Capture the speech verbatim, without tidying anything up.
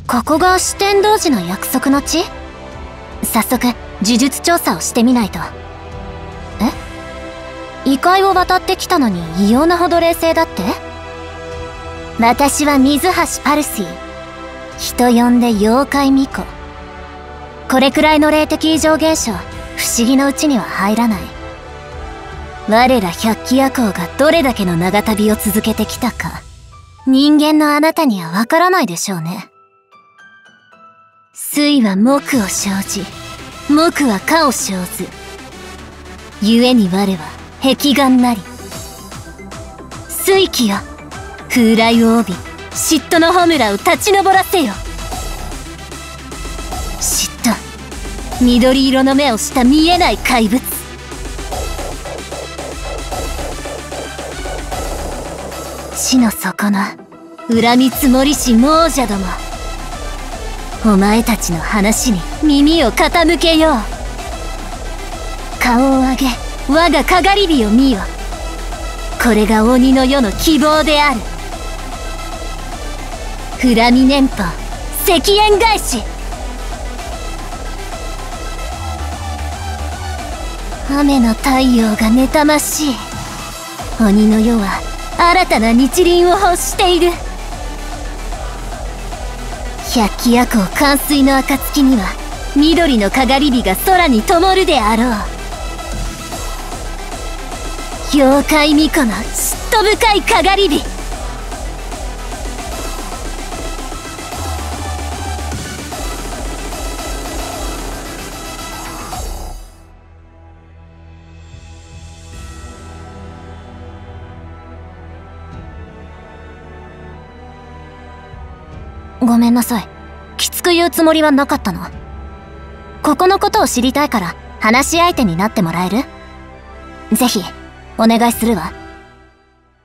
ここが四天童子の約束の地？早速呪術調査をしてみないと。え？異界を渡ってきたのに異様なほど冷静だって？私は水橋パルシー、人呼んで妖怪巫女。これくらいの霊的異常現象、不思議のうちには入らない。我ら百鬼夜行がどれだけの長旅を続けてきたか、人間のあなたにはわからないでしょうね。水は木を生じ、木は火を生ず。故に我は壁眼なり。水鬼よ、風来を帯び、嫉妬の炎を立ち上らせよ。嫉妬、緑色の目をした見えない怪物。地の底の恨み積もりし亡者ども、お前たちの話に耳を傾けよう。顔を上げ、我がかがり火を見よ。これが鬼の世の希望である。恨み年俸、赤煙返し。雨の太陽が妬ましい。鬼の世は新たな日輪を欲している。百鬼夜行完遂の暁には緑のかがり火が空に灯るであろう。妖怪巫女の嫉妬深いかがり火。ごめんなさい。きつく言うつもりはなかったの。ここのことを知りたいから話し相手になってもらえる？ぜひお願いするわ。